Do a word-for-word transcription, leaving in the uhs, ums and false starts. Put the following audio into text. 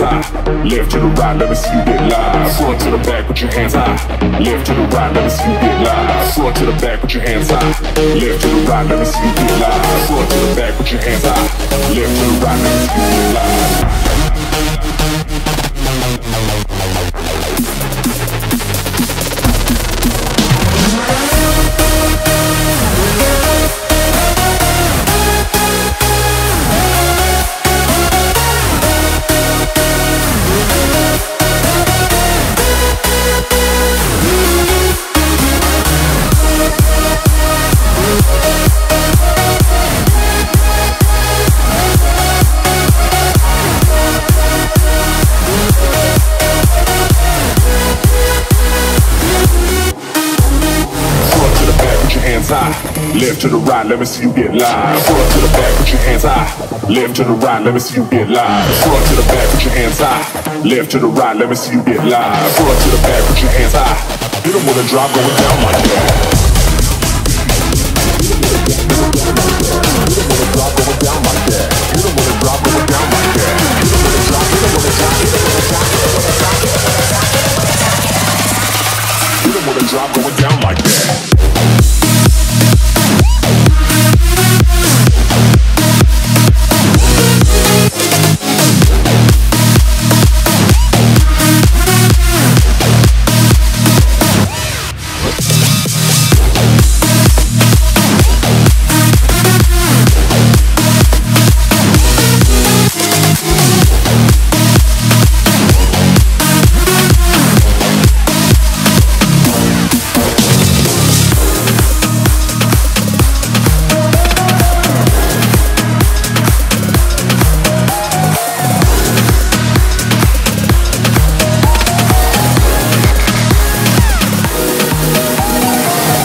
high. Left to the right, let me see you get live. Front to the back with your hands high. Left to the right, let me see you get live. Front to the back with your hands high. Left to the right, let me see you get live. Front to the back with your hands high. Left to the right, let me see you get live. Left to the right, let me see you get live. Front to the back with your hands high. Left to the right, let me see you get live. Front to the back with your hands high. Left to the right, let me see you get live. Front to the back with your hands high. You don't wanna drop going down like that. You don't wanna drop going down like that. You don't wanna drop going down like that. You don't wanna drop, you don't wanna drop, you don't wanna drop, you don't wanna drop, you don't wanna drop. You don't wanna drop going down like that.